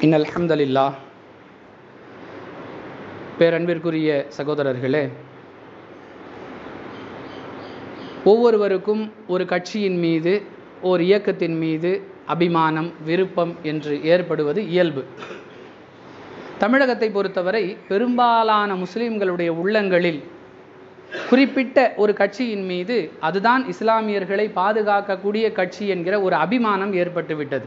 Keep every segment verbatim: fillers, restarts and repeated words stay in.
இன்னல் ஹம்துலில்லாஹ். பேரன்பிற்குரிய சகோதரர்களே, ஒவ்வொருவருக்கும் ஒரு கட்சியின் மீது, ஒரு இயக்கத்தின் மீது அபிமானம், விருப்பம் என்று ஏற்படுவது இயல்பு. தமிழகத்தை பொறுத்தவரை பெரும்பாலான முஸ்லிம்களுடைய உள்ளங்களில் குறிப்பிட்ட ஒரு கட்சியின் மீது அதுதான் இஸ்லாமியர்களை பாதுகாக்கக்கூடிய கட்சி என்கிற ஒரு அபிமானம் ஏற்பட்டுவிட்டது.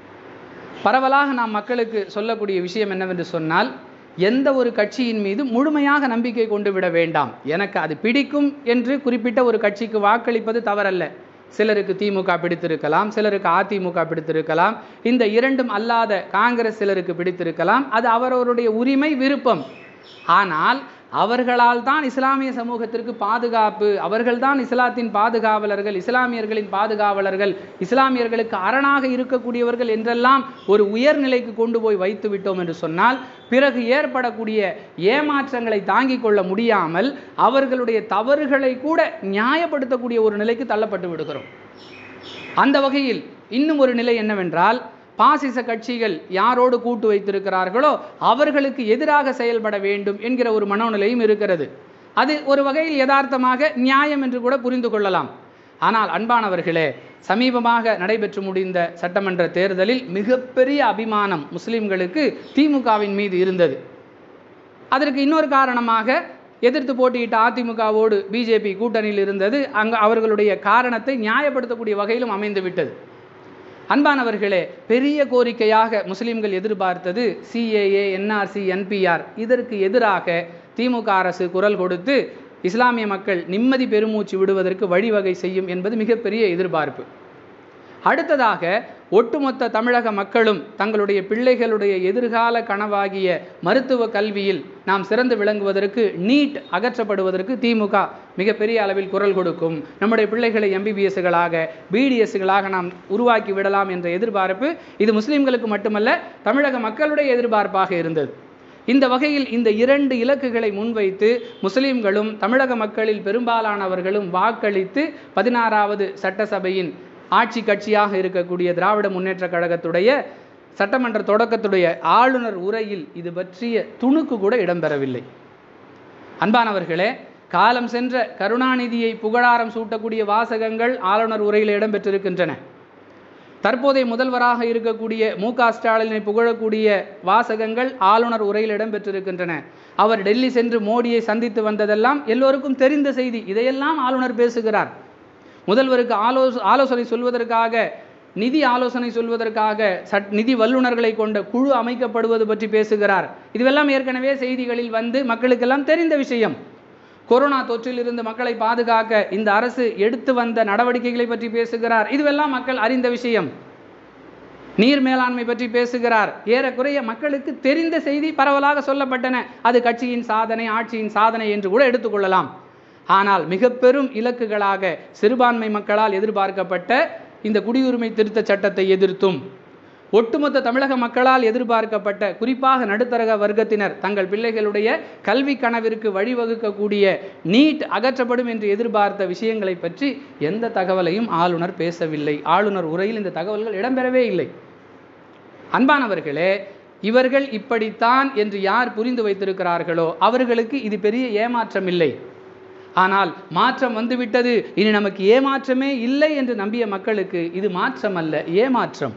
பரவலாக நாம் மக்களுக்கு சொல்லக்கூடிய விஷயம் என்னவென்று சொன்னால், எந்த ஒரு கட்சியின் மீது முழுமையாக நம்பிக்கை கொண்டு விட வேண்டாம். எனக்கு அது பிடிக்கும் என்று குறிப்பிட்ட ஒரு கட்சிக்கு வாக்களிப்பது தவறல்ல. சிலருக்கு திமுக பிடித்திருக்கலாம், சிலருக்கு அதிமுக பிடித்திருக்கலாம், இந்த இரண்டும் அல்லாத காங்கிரஸ் சிலருக்கு பிடித்திருக்கலாம். அது அவரவருடைய உரிமை, விருப்பம். ஆனால் அவர்களால் தான் இஸ்லாமிய சமூகத்திற்கு பாதுகாப்பு, அவர்கள்தான் இஸ்லாத்தின் பாதுகாவலர்கள், இஸ்லாமியர்களின் பாதுகாவலர்கள், இஸ்லாமியர்களுக்கு அரணாக இருக்கக்கூடியவர்கள் என்றெல்லாம் ஒரு உயர்நிலைக்கு கொண்டு போய் வைத்து விட்டோம் என்று சொன்னால், பிறகு ஏற்படக்கூடிய ஏமாற்றங்களை தாங்கிக் கொள்ள முடியாமல் அவர்களுடைய தவறுகளை கூட நியாயப்படுத்தக்கூடிய ஒரு நிலைக்கு தள்ளப்பட்டு விடுகிறோம். அந்த வகையில் இன்னும் ஒரு நிலை என்னவென்றால், பாசிச கட்சிகள் யாரோடு கூட்டு வைத்திருக்கிறார்களோ அவர்களுக்கு எதிராக செயல்பட வேண்டும் என்கிற ஒரு மனோநிலையும் இருக்கிறது. அது ஒரு வகையில் யதார்த்தமாக நியாயம் என்று கூட புரிந்து கொள்ளலாம். ஆனால் அன்பானவர்களே, சமீபமாக நடைபெற்று முடிந்த சட்டமன்ற தேர்தலில் மிகப்பெரிய அபிமானம் முஸ்லிம்களுக்கு திமுகவின் மீது இருந்தது. அதற்கு இன்னொரு காரணமாக எதிர்த்து போட்டியிட்ட அதிமுகவோடு பிஜேபி கூட்டணியில் இருந்தது. அங்கு அவர்களுடைய காரணத்தை நியாயப்படுத்தக்கூடிய வகையிலும் அமைந்து விட்டது. அன்பானவர்களே, பெரிய கோரிக்கையாக முஸ்லிம்கள் எதிர்பார்த்தது சிஏஏ, என்ஆர்சி, என்பிஆர். இதற்கு எதிராக திமுக அரசு குரல் கொடுத்து இஸ்லாமிய மக்கள் நிம்மதி பெருமூச்சு விடுவதற்கு வழிவகை செய்யும் என்பது மிகப்பெரிய எதிர்பார்ப்பு. அடுத்ததாக ஒட்டுமொத்த தமிழக மக்களும் தங்களுடைய பிள்ளைகளுடைய எதிர்கால கனவாகிய மருத்துவ கல்வியில் நாம் சிறந்து விளங்குவதற்கு, நீட் அகற்றப்படுவதற்கு திமுக மிகப்பெரிய அளவில் குரல் கொடுக்கும். நம்முடைய பிள்ளைகளை எம்பிபிஎஸ்களாக, பிடிஎஸ்களாக நாம் உருவாக்கி விடலாம் என்ற எதிர்பார்ப்பு இது முஸ்லிம்களுக்கு மட்டுமல்ல, தமிழக மக்களுடைய எதிர்பார்ப்பாக இருந்தது. இந்த வகையில் இந்த இரண்டு இலக்குகளை முன்வைத்து முஸ்லிம்களும் தமிழக மக்களில் பெரும்பாலானவர்களும் வாக்களித்து பதினாறாவது சட்டசபையின் ஆட்சி கட்சியாக இருக்கக்கூடிய திராவிட முன்னேற்ற கழகத்துடைய சட்டமன்ற தொடக்கத்துடைய ஆளுநர் உரையில் இது பற்றிய துணுக்கு கூட இடம்பெறவில்லை. அன்பானவர்களே, காலம் சென்ற கருணாநிதியை புகழாரம் சூட்டக்கூடிய வாசகங்கள் ஆளுநர் உரையில் இடம்பெற்றிருக்கின்றன. தற்போதைய முதல்வராக இருக்கக்கூடிய மு க ஸ்டாலினை புகழக்கூடிய வாசகங்கள் ஆளுநர் உரையில் இடம்பெற்றிருக்கின்றன. அவர் டெல்லி சென்று மோடியை சந்தித்து வந்ததெல்லாம் எல்லோருக்கும் தெரிந்த செய்தி. இதையெல்லாம் ஆளுநர் பேசுகிறார். முதல்வருக்கு ஆலோச ஆலோசனை சொல்வதற்காக, நிதி ஆலோசனை சொல்வதற்காக சட் நிதி வல்லுநர்களை கொண்ட குழு அமைக்கப்படுவது பற்றி பேசுகிறார். இதுவெல்லாம் ஏற்கனவே செய்திகளில் வந்து மக்களுக்கெல்லாம் தெரிந்த விஷயம். கொரோனா தொற்றிலிருந்து மக்களை பாதுகாக்க இந்த அரசு எடுத்து வந்த நடவடிக்கைகளை பற்றி பேசுகிறார். இதுவெல்லாம் மக்கள் அறிந்த விஷயம். நீர் மேலாண்மை பற்றி பேசுகிறார். ஏறக்குறைய மக்களுக்கு தெரிந்த செய்தி பரவலாக சொல்லப்பட்டன. அது கட்சியின் சாதனை, ஆட்சியின் சாதனை என்று கூட எடுத்துக்கொள்ளலாம். ஆனால் மிக பெரும் இலக்குகளாக சிறுபான்மை மக்களால் எதிர்பார்க்கப்பட்ட இந்த குடியுரிமை திருத்த சட்டத்தை எதிர்த்தும், ஒட்டுமொத்த தமிழக மக்களால் எதிர்பார்க்கப்பட்ட குறிப்பாக நடுத்தர வர்க்கத்தினர் தங்கள் பிள்ளைகளுடைய கல்வி கனவிற்கு வழிவகுக்கக்கூடிய நீட் அகற்றப்படும் என்று எதிர்பார்த்த விஷயங்களை பற்றி எந்த தகவலையும் ஆளுநர் பேசவில்லை. ஆளுநர் உரையில் இந்த தகவல்கள் இடம்பெறவே இல்லை. அன்பானவர்களே, இவர்கள் இப்படித்தான் என்று யார் புரிந்து வைத்திருக்கிறார்களோ அவர்களுக்கு இது பெரிய ஏமாற்றம் இல்லை. ஆனால் மாற்றம் வந்துவிட்டது, இனி நமக்கு ஏமாற்றமே இல்லை என்று நம்பிய மக்களுக்கு இது மாற்றம் அல்ல, ஏமாற்றம்.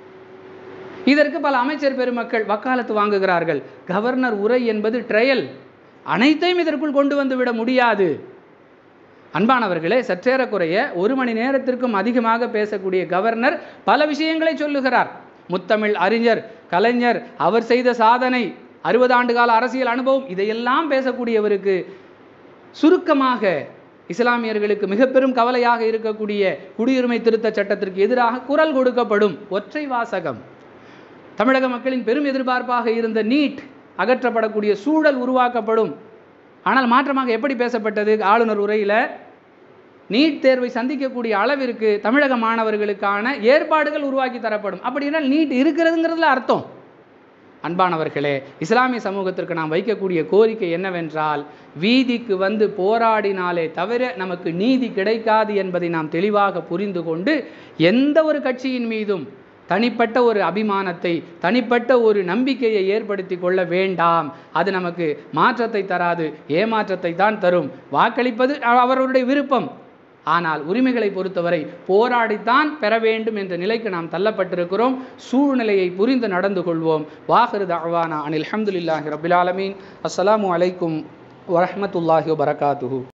இதற்கு பல அமைச்சர் பெருமக்கள் வக்காலத்து வாங்குகிறார்கள். கவர்னர் உரை என்பது ட்ரையல், அனைத்தையும் இதற்குள் கொண்டு வந்து விட முடியாது. அன்பானவர்களே, சற்றேறக்குறைய ஒரு மணி நேரத்திற்கும் அதிகமாக பேசக்கூடிய கவர்னர் பல விஷயங்களை சொல்லுகிறார். முத்தமிழ் அறிஞர் கலைஞர், அவர் செய்த சாதனை, அறுபது ஆண்டு கால அரசியல் அனுபவம், இதையெல்லாம் பேசக்கூடியவருக்கு சுருக்கமாக இஸ்லாமியர்களுக்கு மிக பெரும் கவலையாக இருக்கக்கூடிய குடியுரிமை திருத்த சட்டத்திற்கு எதிராக குரல் கொடுக்கப்படும். ஒற்றை வாசகம். தமிழக மக்களின் பெரும் எதிர்பார்ப்பாக இருந்த நீட் அகற்றப்படக்கூடிய சூழல் உருவாக்கப்படும். ஆனால் மாற்றமாக எப்படி பேசப்பட்டது ஆளுநர் உரையில்? நீட் தேர்வை சந்திக்கக்கூடிய அளவிற்கு தமிழக மாணவர்களுக்கான ஏற்பாடுகள் உருவாக்கி தரப்படும். அப்படின்னா நீட் இருக்கிறதுங்கிறதுல அர்த்தம். அன்பானவர்களே, இஸ்லாமிய சமூகத்திற்கு நாம் வைக்கக்கூடிய கோரிக்கை என்னவென்றால், வீதிக்கு வந்து போராடினாலே தவிர நமக்கு நீதி கிடைக்காது என்பதை நாம் தெளிவாக புரிந்து கொண்டு, எந்த ஒரு கட்சியின் மீதும் தனிப்பட்ட ஒரு அபிமானத்தை, தனிப்பட்ட ஒரு நம்பிக்கையை ஏற்படுத்தி கொள்ள வேண்டாம். அது நமக்கு மாற்றத்தை தராது, ஏமாற்றத்தை தான் தரும். வாக்களிப்பது அவர்களுடைய விருப்பம். ஆனால் உரிமைகளை பொறுத்தவரை போராடித்தான் பெற வேண்டும் என்ற நிலைக்கு நாம் தள்ளப்பட்டிருக்கிறோம். சூழ்நிலையை புரிந்து நடந்து கொள்வோம். வாஹிரு தஅவானா அனில் ஹம்துலில்லாஹி ரப்பில் ஆலமீன். அஸ்ஸலாமு அலைக்கும் வரஹ்மத்துல்லாஹி வபரகாத்துஹு.